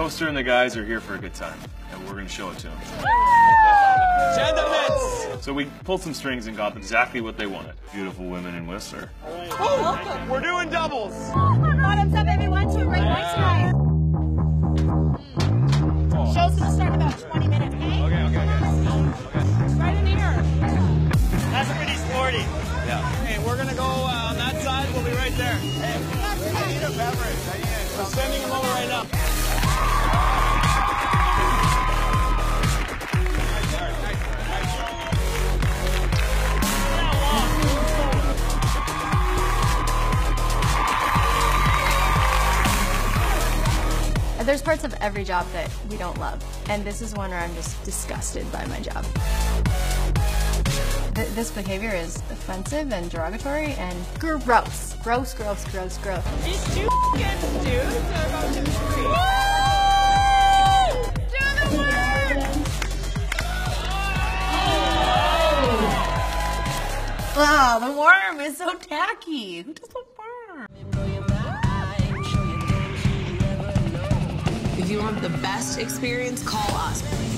Toaster and the guys are here for a good time, and we're going to show it to them. So we pulled some strings and got exactly what they wanted. Beautiful women in Whistler. Oh, we're doing doubles. Bottoms up, everyone. Two great points tonight. Show's gonna start in about 20 minutes, okay? Okay. Right in here. That's pretty sporty. Yeah. Okay, we're gonna go on that side. We'll be right there. Hey, I need a beverage. We're sending them over right now. There's parts of every job that we don't love, and this is one where I'm just disgusted by my job. This behavior is offensive and derogatory and gross. Gross. These two dudes are about to free. Do the work! Wow, the worm is so tacky. Who does the worm? If you want the best experience, call us.